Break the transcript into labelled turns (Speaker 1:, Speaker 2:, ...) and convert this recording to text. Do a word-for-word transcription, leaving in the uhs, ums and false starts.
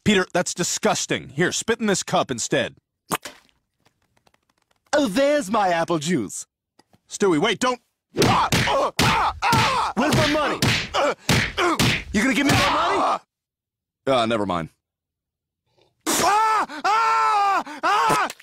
Speaker 1: Peter, that's disgusting. Here, spit in this cup instead.
Speaker 2: Oh, there's my apple juice.
Speaker 1: Stewie, wait, don't...
Speaker 2: Ah, ah, ah, ah, where's my money? You gonna give me my money?
Speaker 1: Uh, never mind.
Speaker 2: Ah, ah, ah!